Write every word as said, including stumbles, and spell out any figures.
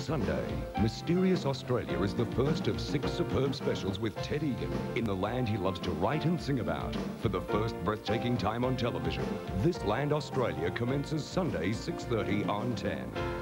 Sunday, Mysterious Australia is the first of six superb specials with Ted Egan in the land he loves to write and sing about. For the first breathtaking time on television, This Land Australia commences Sunday, six thirty on ten.